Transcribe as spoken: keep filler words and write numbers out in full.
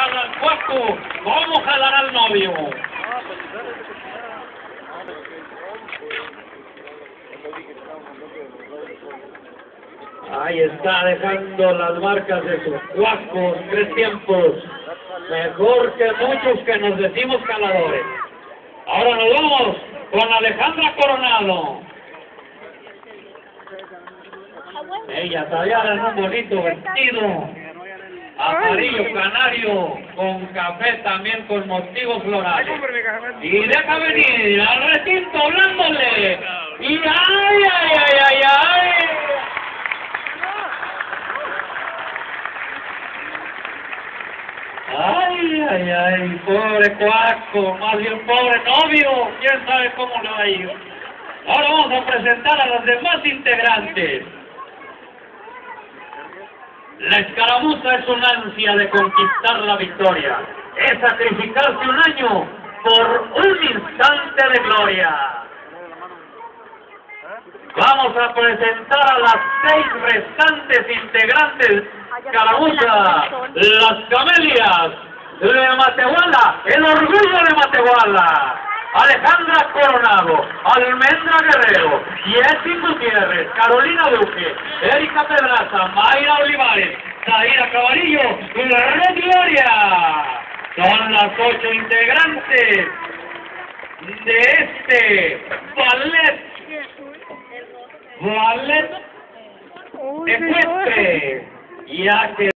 jala al cuaco, ¿cómo jalará al novio? Ahí está dejando las marcas de sus cuacos, tres tiempos, mejor que muchos que nos decimos jaladores. Ahora nos vamos con Alejandra Coronado. Ella tallada en un bonito vestido, amarillo canario, con café también con motivos florales. Y deja venir al recinto hablándole. Y ay, ay, ay, ay, ay. Ay, ay, ay, pobre cuaco, más bien pobre novio, quién sabe cómo le va a ir. Ahora vamos a presentar a los demás integrantes. La escaramuza es una ansia de conquistar la victoria, es sacrificarse un año por un instante de gloria. Vamos a presentar a las seis restantes integrantes escaramuza, las camelias de Matehuala, el orgullo de Matehuala. Alejandra Coronado, Almendra Guerrero, Yessi Gutiérrez, Carolina Duque, Erika Pedraza, Mayra Olivares, Zaira Cabalillo y la Red Gloria. Son las ocho integrantes de este ballet, ballet ecuestre, ya que